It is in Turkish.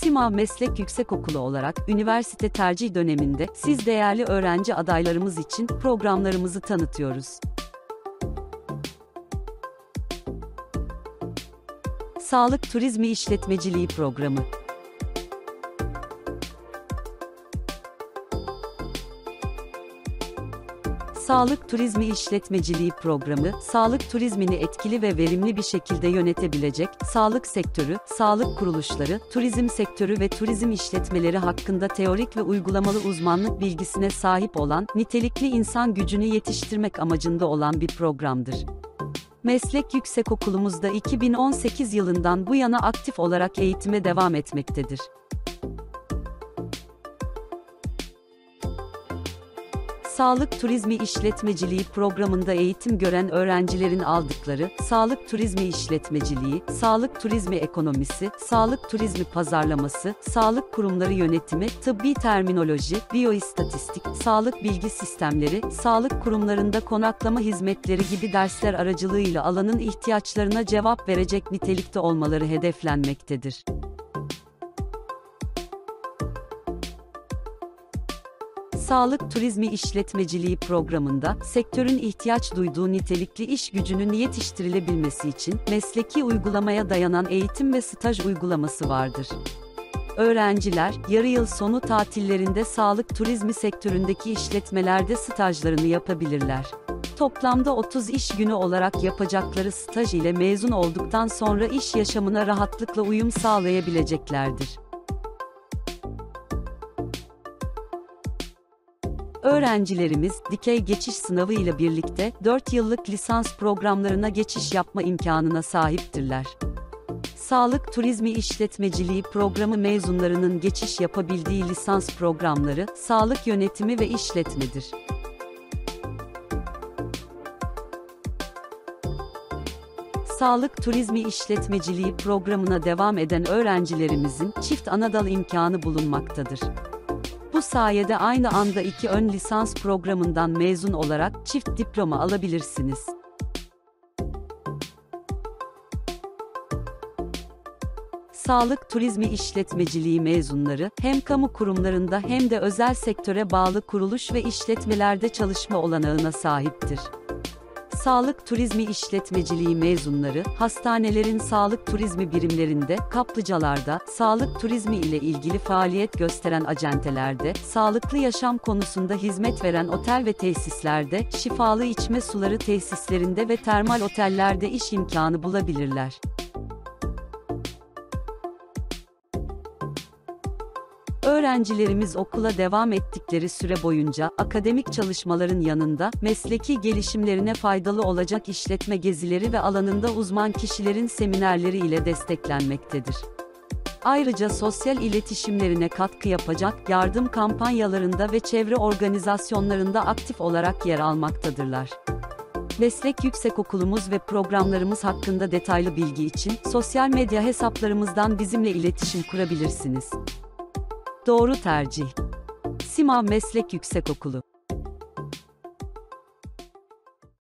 SİMAV Meslek Yüksekokulu olarak üniversite tercih döneminde siz değerli öğrenci adaylarımız için programlarımızı tanıtıyoruz. Sağlık Turizmi İşletmeciliği Programı. Sağlık Turizmi İşletmeciliği Programı, sağlık turizmini etkili ve verimli bir şekilde yönetebilecek, sağlık sektörü, sağlık kuruluşları, turizm sektörü ve turizm işletmeleri hakkında teorik ve uygulamalı uzmanlık bilgisine sahip olan, nitelikli insan gücünü yetiştirmek amacında olan bir programdır. Meslek Yüksekokulumuzda 2018 yılından bu yana aktif olarak eğitime devam etmektedir. Sağlık Turizmi İşletmeciliği programında eğitim gören öğrencilerin aldıkları, sağlık turizmi işletmeciliği, sağlık turizmi ekonomisi, sağlık turizmi pazarlaması, sağlık kurumları yönetimi, tıbbi terminoloji, biyoistatistik, sağlık bilgi sistemleri, sağlık kurumlarında konaklama hizmetleri gibi dersler aracılığıyla alanın ihtiyaçlarına cevap verecek nitelikte olmaları hedeflenmektedir. Sağlık Turizmi İşletmeciliği programında, sektörün ihtiyaç duyduğu nitelikli iş gücünün yetiştirilebilmesi için, mesleki uygulamaya dayanan eğitim ve staj uygulaması vardır. Öğrenciler, yarı yıl sonu tatillerinde sağlık turizmi sektöründeki işletmelerde stajlarını yapabilirler. Toplamda 30 iş günü olarak yapacakları staj ile mezun olduktan sonra iş yaşamına rahatlıkla uyum sağlayabileceklerdir. Öğrencilerimiz, dikey geçiş sınavı ile birlikte, 4 yıllık lisans programlarına geçiş yapma imkanına sahiptirler. Sağlık Turizmi İşletmeciliği Programı mezunlarının geçiş yapabildiği lisans programları, sağlık yönetimi ve işletmedir. Sağlık Turizmi İşletmeciliği programına devam eden öğrencilerimizin, çift anadal imkanı bulunmaktadır. Bu sayede aynı anda 2 ön lisans programından mezun olarak çift diploma alabilirsiniz. Sağlık Turizmi İşletmeciliği mezunları, hem kamu kurumlarında hem de özel sektöre bağlı kuruluş ve işletmelerde çalışma olanağına sahiptir. Sağlık Turizmi İşletmeciliği mezunları, hastanelerin sağlık turizmi birimlerinde, kaplıcalarda, sağlık turizmi ile ilgili faaliyet gösteren acentelerde, sağlıklı yaşam konusunda hizmet veren otel ve tesislerde, şifalı içme suları tesislerinde ve termal otellerde iş imkanı bulabilirler. Öğrencilerimiz okula devam ettikleri süre boyunca, akademik çalışmaların yanında, mesleki gelişimlerine faydalı olacak işletme gezileri ve alanında uzman kişilerin seminerleri ile desteklenmektedir. Ayrıca sosyal iletişimlerine katkı yapacak yardım kampanyalarında ve çevre organizasyonlarında aktif olarak yer almaktadırlar. Meslek Yüksekokulumuz ve programlarımız hakkında detaylı bilgi için, sosyal medya hesaplarımızdan bizimle iletişim kurabilirsiniz. Doğru tercih. SİMAV Meslek Yüksekokulu.